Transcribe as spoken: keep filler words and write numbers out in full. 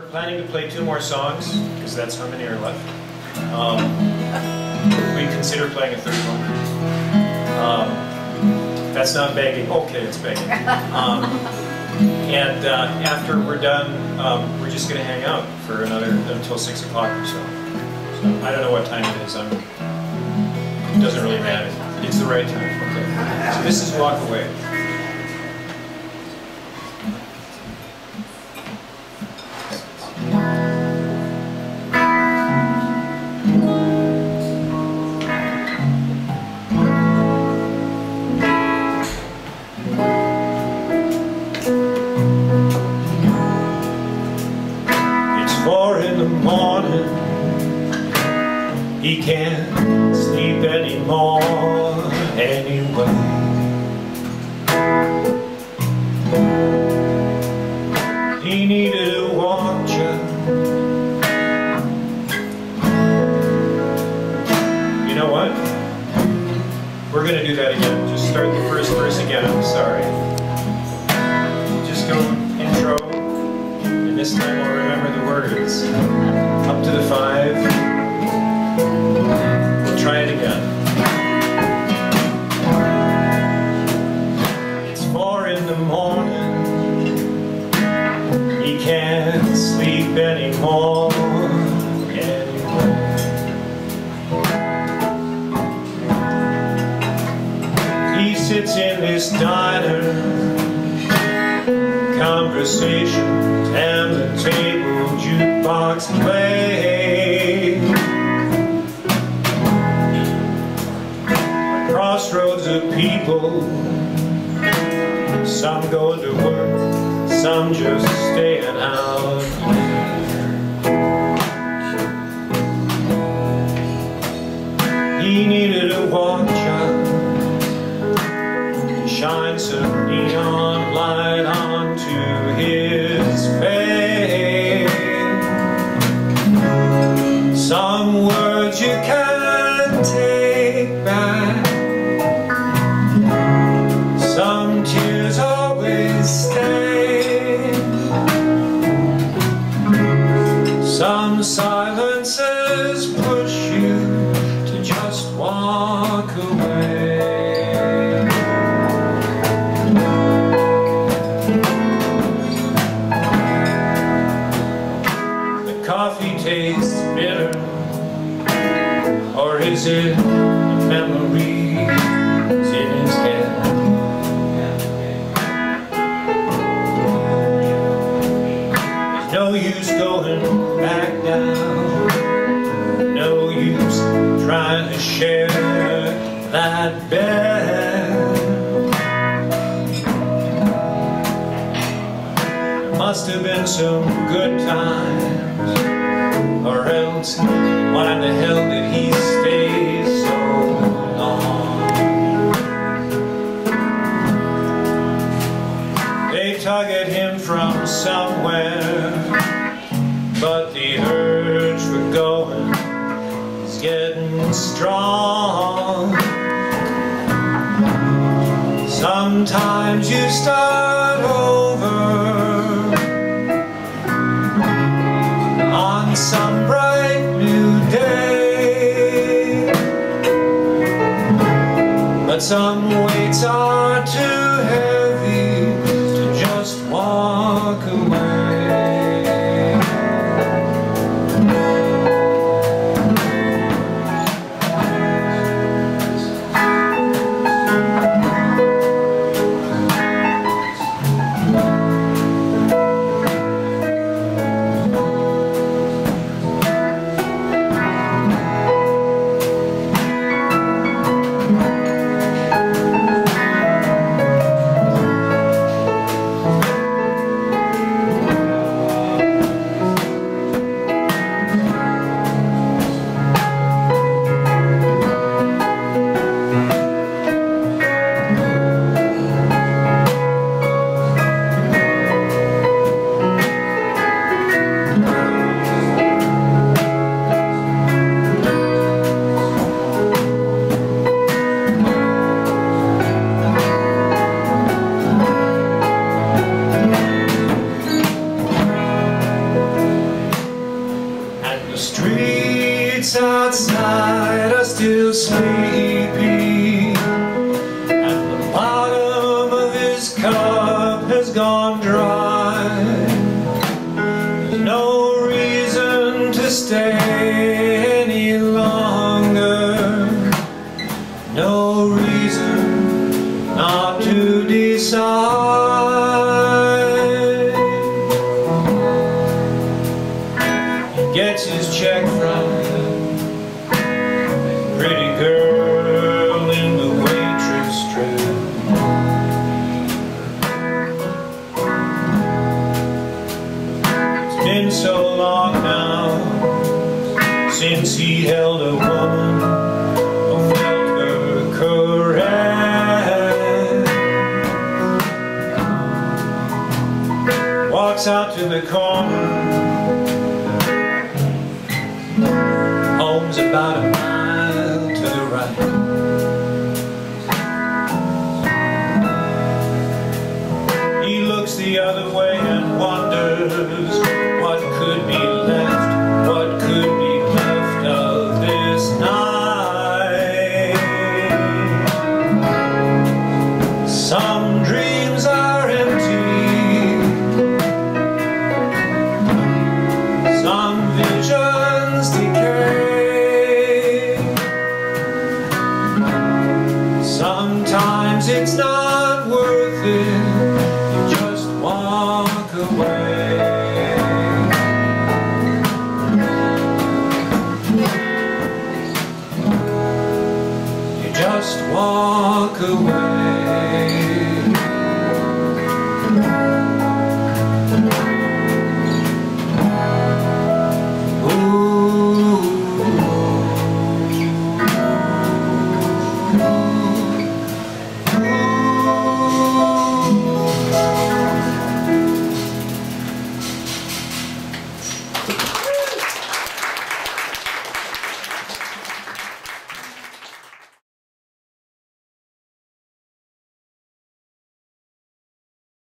planning to play two more songs, because that's how many are left. Um, we consider playing a third one. Um, that's not begging. Okay, it's begging. Um, and uh, after we're done, um, we're just going to hang out for another until six o'clock or so. So I don't know what time it is. I'm, it doesn't really matter. It's the right time. Okay. So this is Walk Away. He can't sleep anymore anyway. He needed a watcher. You know what? We're going to do that again. Just start the first verse again. I'm sorry. Just go intro, and this time we'll remember the words. Up to the five. We'll try it again. It's four in the morning. He can't sleep anymore anyway. He sits in this diner, conversation and the table jukebox play. Crossroads of people, some going to work, some just staying out. He needed a watcher. He shines some neon light onto his face. Some words you can't take back. Some tears always stay. Some silences push you to just walk away. The coffee tastes bitter, or is it a memory in his head? No use going back down, no use trying to share that bed. There must have been some good times, or else why the hell did he stay so long? They tug at him from somewhere, but the urge for going is getting strong. Sometimes you start over on some bright new day, but some weights are too heavy to just walk away. still sleepy, and the bottom of his cup has gone dry. There's no reason to stay any longer, no reason not to decide. He gets his check from the pretty girl in the waitress dress. It's been so long now since he held a woman or felt her caress. Walks out to the corner, home's about a mile to the right. He looks the other way and wonders